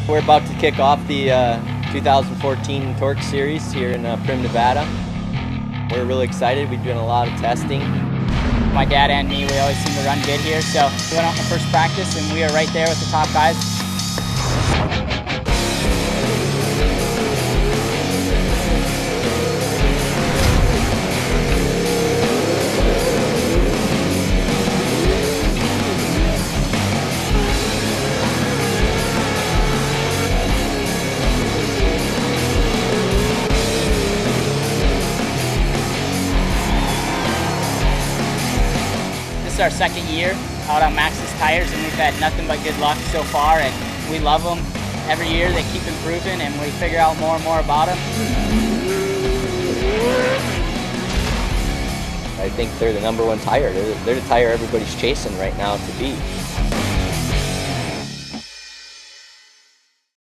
We're about to kick off the 2014 TORC Series here in Primm, Nevada. We're really excited. We've done a lot of testing. My dad and me, we always seem to run good here, so we went out in the first practice and we are right there with the top guys. This is our second year out on Maxxis tires, and we've had nothing but good luck so far, and we love them. Every year they keep improving and we figure out more and more about them. I think they're the #1 tire. They're the tire everybody's chasing right now to beat.